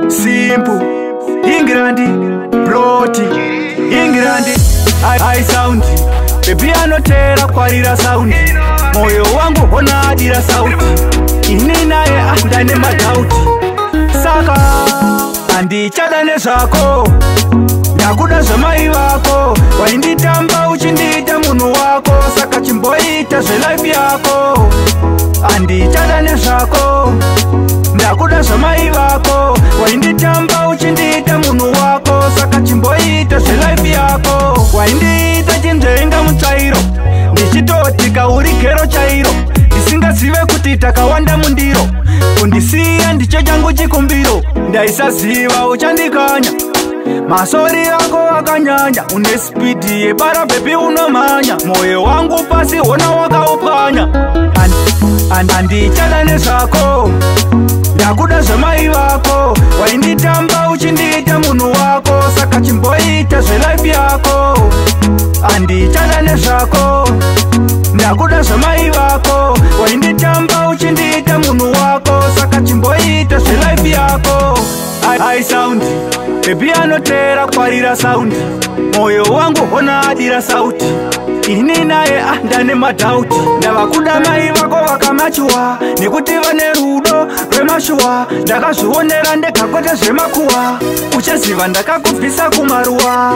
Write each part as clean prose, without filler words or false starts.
Simple, Ingrandi, Broti, Ingrandi, I sound. Baby anotera kwarira sound. Moyo wangu hona adira sauti. Ini nae andane madauti. Saka, andi chadane zako. Ndakuda zamai vako. Wainditamba uchindita munu wako. Saka chimboita ze life yako. Andi chadane zako. Ndakuda zamai vako. Wainditamba uchindita munu wako. Saka chimboita ze life yako. Waindita chinjenga mutairo. Ndichitotika uri kero chairo. Ndisingazive kuti takawanda mundiro. Kundisiya ndicho changu chikumbiro. Ndaisaziva uchandikanya. Masori yako akanyanya. Une speed yebara baby unomanya. Moyo wangu pasi ona wakaupanya. Andichadane zako. Ndakuda zamai vako. Wainditamba uchindita munu wako. Saka chimboita ze life yako. Andichadane zako. Ndakuda zamai vako. Wainditamba uchindita munu wako. Saka chimboita ze life yako. I sound. Baby anotera kwarira sound. Moyo wangu hona adira sauti. Ini nae andane madauti. Ndakuda mai vako wakamachua. Nikuti vane rudo rwemashua. Ndakazvionera ndekakote zvemakuwa. Uchaziva ndakakubvisa kumaruwa.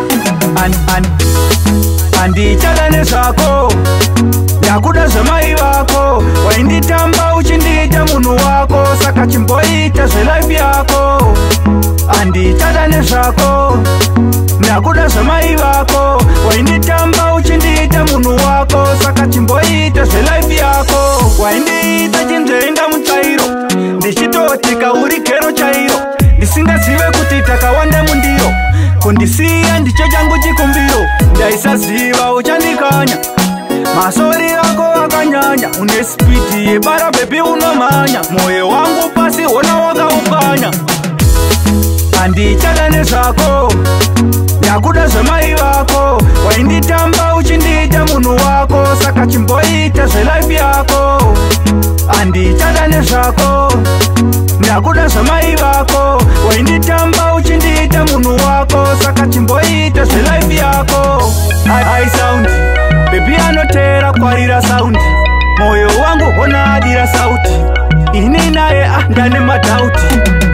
Andichadane zako. Ndakuda zamai vako. Wainditamba uchindita munu wako. Saka chimboita ze life yako. Andichadane zako. Ndakuda zamai vako. Wainditamba uchindita munu wako. Saka chimboita ze life yako. Waindita chinjenga mutairo. Ndichitotika uri kero chairo. Ndisingazive kuti takawanda mundiro. Kundisiya ndicho changu chikumbiro. Ndaisaziva uchandikanya. Masori yako akanyanya. Une speed yebara baby unomanya. Moyo wangu pasi ona wakaupanya. Andichadane zako. Ndakuda zamai vako. Wainditamba uchindita munu wako. Saka chimboita ze life yako. Andichadane zako. Ndakuda zamai vako. Wainditamba uchindita munu wako. Saka chimboita ze life yako. I sound. Baby anotera kwarira sound. Moyo wangu hona adira sauti. Ini nae andane madauti.